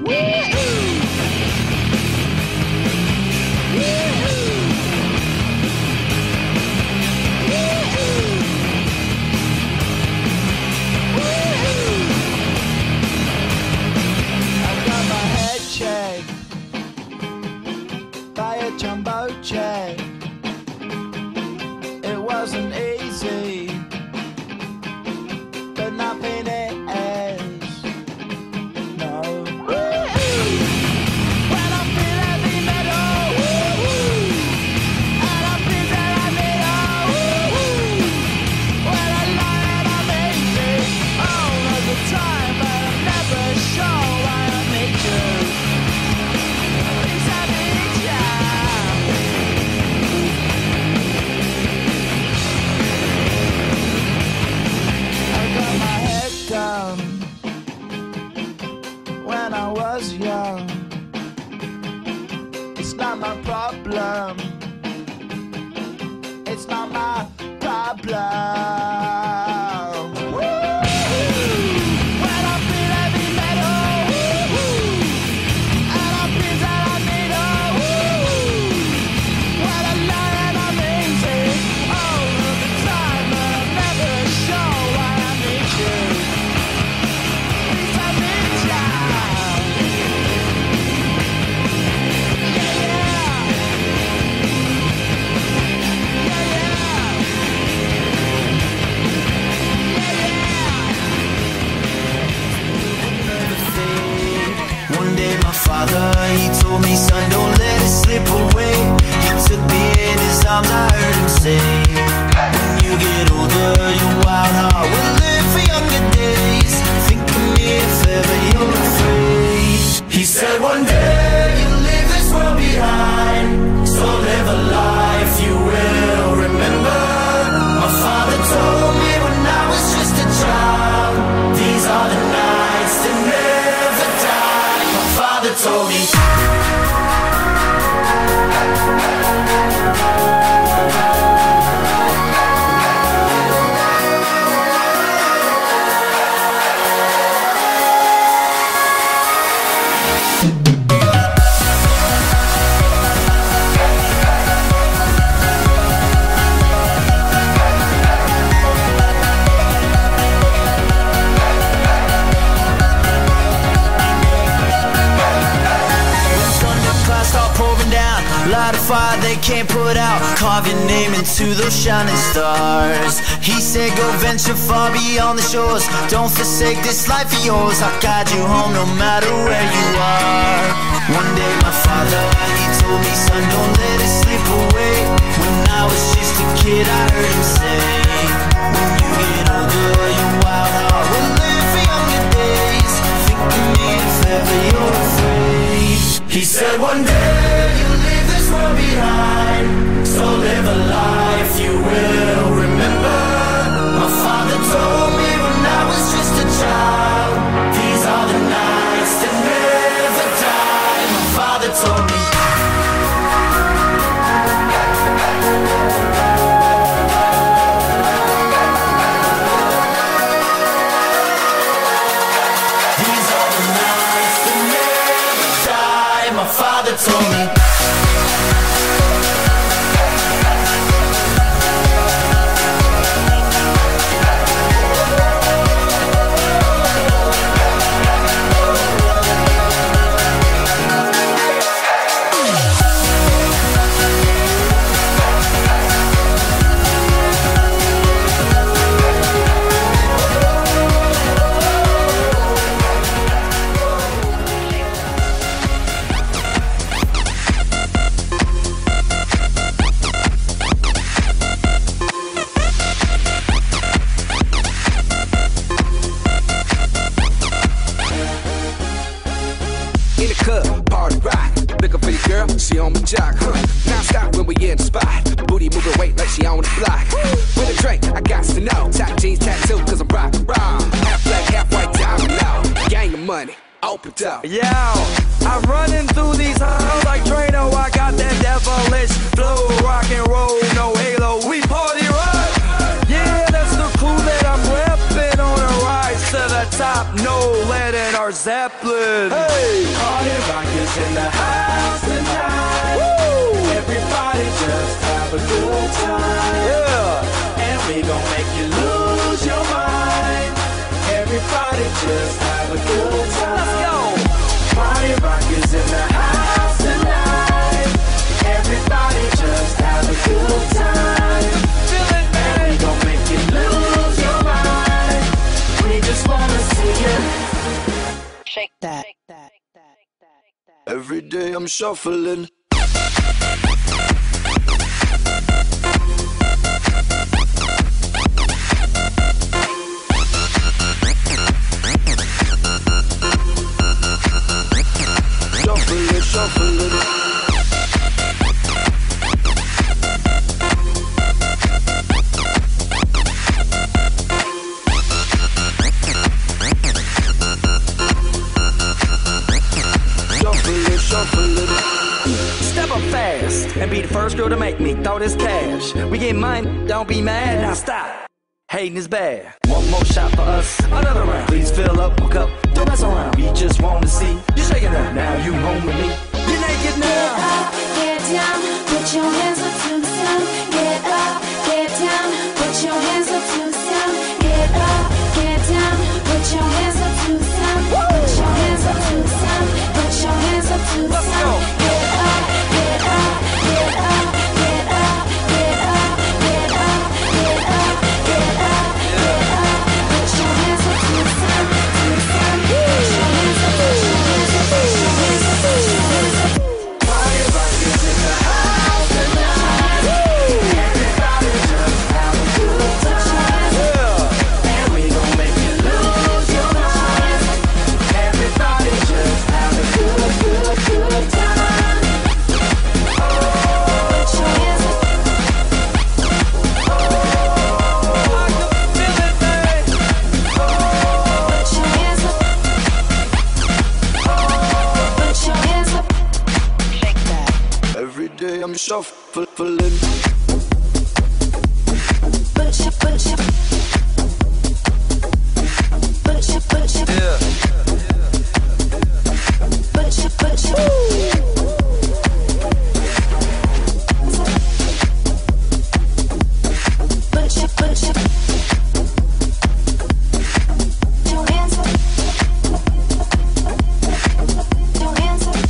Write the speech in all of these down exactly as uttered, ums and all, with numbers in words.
Jumbo jet. It wasn't easy, but nothing is. No. When I feel heavy metal, and I feel that I need all. When I lie and I'm easy all of the time, but I'm never sure why I need you. Things I need you. Down when I was young. It's not my problem. It's not my problem. When I feel heavy metal, and I feel that I need a when I lie and I'm easy all of the time, but I'm never sure why I need you. Father, he told me, son, don't let it slip away. He took me in his arms, I heard him say, when you get older, your wild heart will live for younger days. Think of me if ever you're afraid. He said one day you'll leave this world behind, so live a life you will remember. My father told me when I was just a child, these are the nights that never die. My father told me. Light a fire they can't put out, carve your name into those shining stars. He said go venture far beyond the shores, don't forsake this life of yours. I'll guide you home no matter where you are. One day my father, he told me, son, don't let it slip away. When I was just a kid I heard him say, when you get older your wild heart will live for younger days. Think of me if ever you're afraid. He said one day you'll leave this world behind, so live a life you will remember. My father told me when I was just a child, these are the nights that never die. My father told me. These are the nights that never die. My father told me. She on my jock, huh? Now stop when we in the spot. Booty moving weight like she on the block. With a drink, I got to know. Top jeans tattoo, cause I'm rock raw. Half black, half white, diamond now. Gang of money, open up. Yo, I'm running through these halls like Drano. I got that devilish flow. Rock and roll, no halo. We party rock. Yeah, that's the clue that I'm repping on a rise to the top. No lead in our zone. Zeppelin. Hey! Party rock is in the house tonight. Woo! Everybody just have a good time. Yeah! And we gon' make you lose your mind. Everybody just have a good time. Let's go! Party rock is in the house tonight. Everybody just have a good time. Feel it, man! And we gon' make you lose your mind. We just wanna see you shake that. Every day I'm shuffling. Shuffling, shuffling. Step up fast and be the first girl to make me throw this cash. We get mine, don't be mad, now stop. Hating is bad. One more shot for us, another round. Please fill up, hook up, don't mess around. We just want to see you shaking up. Now you home with me. You're naked now. Get up, get down, put your hands up to the sound. Get up, get down, put your hands up to the sound. Get up, get down, put your hands up to the sound. Put your hands up to the sound. Put your hands up to the Let's go. sound. Get up, get up, get up, get up, get up, get up, get up, get up, get up. Put your hands up to the sound, to the sound. Put your hands up, put your hands up, put your hands up, put your hands up. Party rock is in the house tonight. Everybody just have a good time. Yeah! And we gon' make you lose your mind. Everybody just have a good, good, good time. Put your hands up. I can feel it, man. Put your hands up. Put your hands up. Shake that. Every day I'm shuffling. Put your, put your, put your, put your, Yeah! put your, put your. Put your, put your. Your hands up. Your hands up.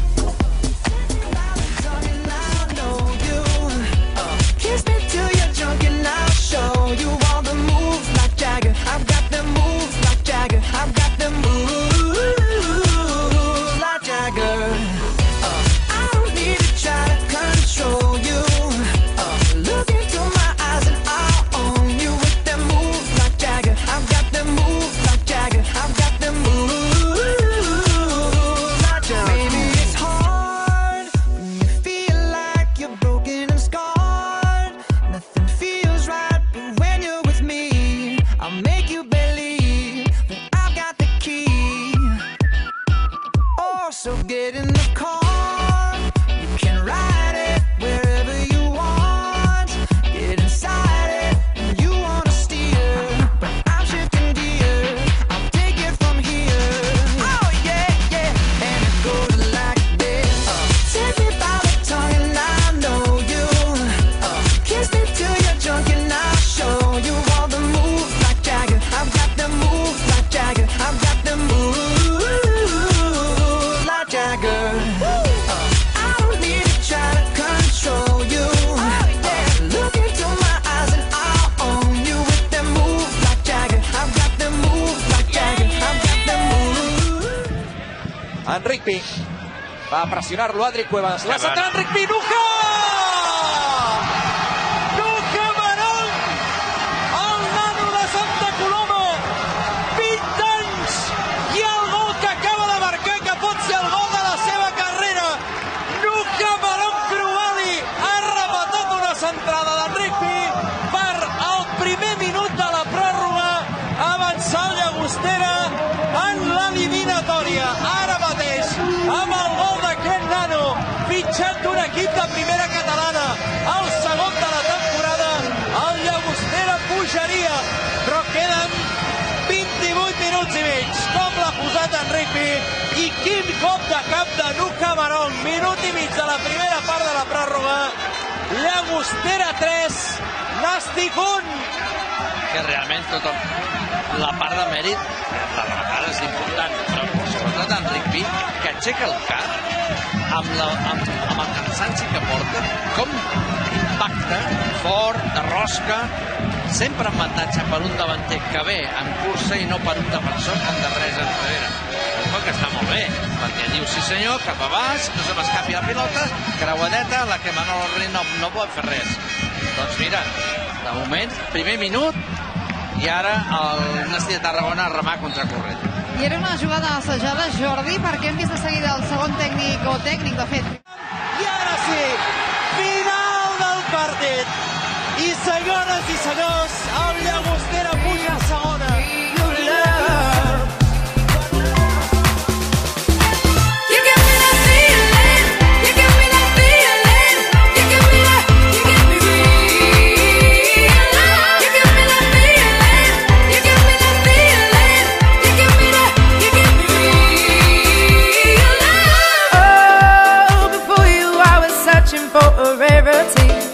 Kiss me till you're drunk and I'll show you all the moves like Jagger. I've got them moves like Jagger. I've got them moves like Jagger. Uh, I don't need to try to control you. Uh, look into my eyes and I'll own you with them moves like Jagger. I've got them moves like Jagger. I've got them moves like Jagger. Maybe it's hard when you feel like you're broken and scarred. Nothing feels right, but when you're with me, I'll make you believe that I've got the key. Oh, so get in the car. You can ride it wherever you want. Get inside it and you wanna steer, but I'm shifting gears. I'll take it from here. Oh yeah, yeah, and it goes like this. Uh, take me by the tongue and I know you. Uh, kiss me till you're drunk and I'll show you all the moves like Jagger. I've got them moves like Jagger. I've got them moves like Jagger. Uh, I don't need to try to control you. Look into my eyes and I'll own you with them moves like Jagger. I've got them moves like Jagger. I've got them moves. Enric Pi va a pressionar-lo Adri Cuevas, la central Enric Pi, Nuja! Nuja Marón, el nano de Santa Coloma, vint anys, i el gol que acaba de marcar, que pot ser el gol de la seva carrera. Nuja Marón Cruali ha rematat una centrada d'Enric Pi per al primer minut de la pròrroga, avançar el Llagostera en l'eliminatòria. Ara mateix, amb el gol d'aquest nano, fitxat d'un equip de primera catalana, el segon de la temporada, el Llagostera pujaria, però queden vint-i-vuit minuts i mig. Com l'ha posat Enric Quin cop de cap de Nu Camarón. Minut i mig de la primera part de la pròrroga. Llagostera tres, Nàstic un. Que realment tota la part de mèrit, la rematada és important, però sobretot Enric Pi, que aixeca el cap amb, la, amb, amb el cansanci que porta, com impacta, fort, de rosca, sempre en avantatge per un davanter que ve en cursa i no per un defensor com de res enrere. Però que està molt bé, perquè diu, sí senyor, cap a baix, no se m'escapi la pilota, creuadeta, la que Manolo Rey no, no pot fer res. Doncs mira, de moment, primer minut, i ara el Nàstic de Tarragona a remar contra corrent. I era una jugada assajada, Jordi, perquè hem vist de seguida el segon tècnic o tècnic, de fet. I ara sí, final del partit. I senyores i senyors, el Llagostera puja a segona. For a rarity.